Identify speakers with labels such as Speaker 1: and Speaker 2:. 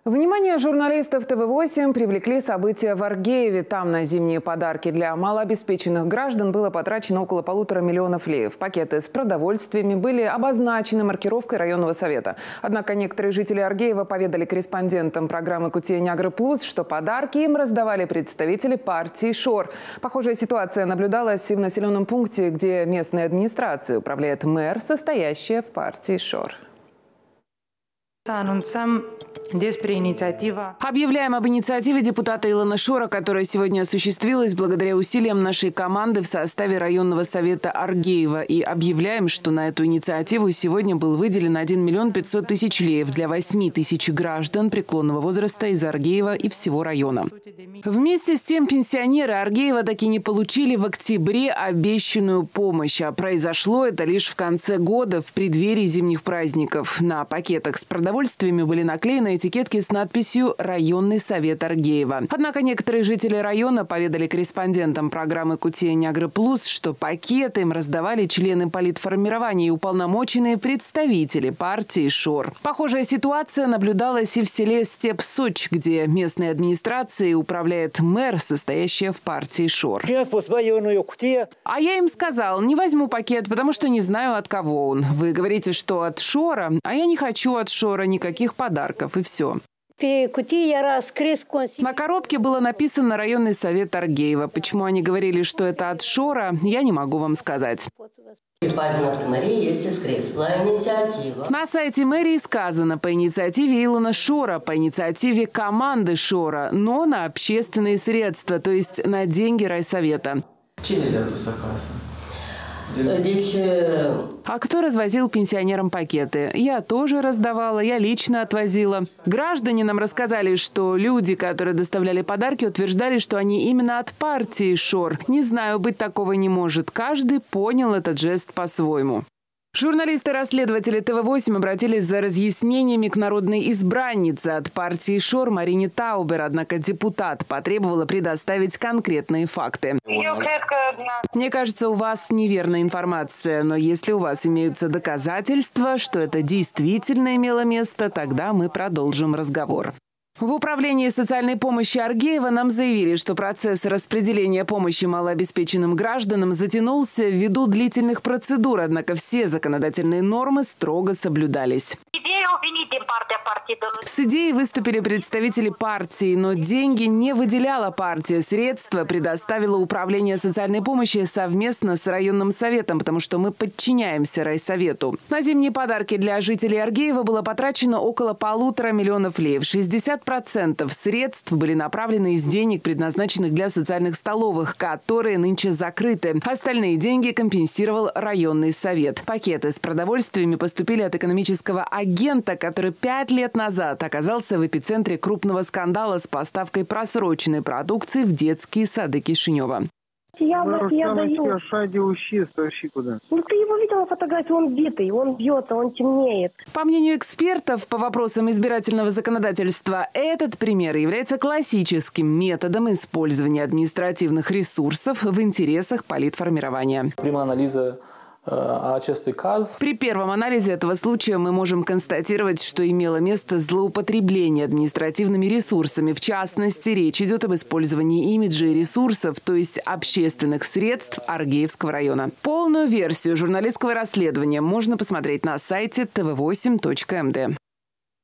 Speaker 1: Внимание журналистов ТВ-8 привлекли события в Аргееве. Там на зимние подарки для малообеспеченных граждан было потрачено около 1,5 миллиона леев. Пакеты с продовольствиями были обозначены маркировкой районного совета. Однако некоторые жители Аргеева поведали корреспондентам программы «Кутия-Нягры Плюс», что подарки им раздавали представители партии ШОР. Похожая ситуация наблюдалась и в населенном пункте, где местной администрацией управляет мэр, состоящая в партии ШОР. Объявляем об инициативе депутата Илона Шора, которая сегодня осуществилась благодаря усилиям нашей команды в составе районного совета Аргеева. И объявляем, что на эту инициативу сегодня был выделен 1 миллион 500 тысяч леев для 8 тысяч граждан преклонного возраста из Аргеева и всего района. Вместе с тем пенсионеры Аргеева таки не получили в октябре обещанную помощь. А произошло это лишь в конце года, в преддверии зимних праздников. На пакетах с продовольствиями были наклеены этикетки с надписью «Районный совет Аргеева». Однако некоторые жители района поведали корреспондентам программы «Кутия-Нягры Плюс», что пакеты им раздавали члены политформирования и уполномоченные представители партии ШОР. Похожая ситуация наблюдалась и в селе Степ-Соч, где местной администрацией управляет мэр, состоящая в партии ШОР. А я им сказал, не возьму пакет, потому что не знаю, от кого он. Вы говорите, что от ШОРа, а я не хочу от ШОРа никаких подарков, и все. На коробке было написано «Районный совет Аргеева». Почему они говорили, что это от ШОРа, я не могу вам сказать. На сайте мэрии сказано по инициативе Илона Шора, по инициативе команды Шора, но на общественные средства, то есть на деньги райсовета. А кто развозил пенсионерам пакеты? Я тоже раздавала, я лично отвозила. Граждане нам рассказали, что люди, которые доставляли подарки, утверждали, что они именно от партии ШОР. Не знаю, быть такого не может. Каждый понял этот жест по-своему. Журналисты-расследователи ТВ-8 обратились за разъяснениями к народной избраннице от партии ШОР Марине Таубер. Однако депутат потребовала предоставить конкретные факты. Мне кажется, у вас неверная информация, но если у вас имеются доказательства, что это действительно имело место, тогда мы продолжим разговор. В управлении социальной помощи Аргеева нам заявили, что процесс распределения помощи малообеспеченным гражданам затянулся ввиду длительных процедур, однако все законодательные нормы строго соблюдались. С идеей выступили представители партии, но деньги не выделяла партия. Средства предоставило управление социальной помощи совместно с районным советом, потому что мы подчиняемся райсовету. На зимние подарки для жителей Аргеева было потрачено около 1,5 миллиона леев. 60% средств были направлены из денег, предназначенных для социальных столовых, которые нынче закрыты. Остальные деньги компенсировал районный совет. Пакеты с продовольствиями поступили от экономического агента, который 5 лет назад оказался в эпицентре крупного скандала с поставкой просроченной продукции в детские сады Кишинева.
Speaker 2: Я даю. Ты его видел на фотографии, он битый, он бьется, он темнеет.
Speaker 1: По мнению экспертов по вопросам избирательного законодательства, этот пример является классическим методом использования административных ресурсов в интересах политформирования. При первом анализе этого случая мы можем констатировать, что имело место злоупотребление административными ресурсами. В частности, речь идет об использовании имиджа и ресурсов, то есть общественных средств Аргеевского района. Полную версию журналистского расследования можно посмотреть на сайте tv8.md.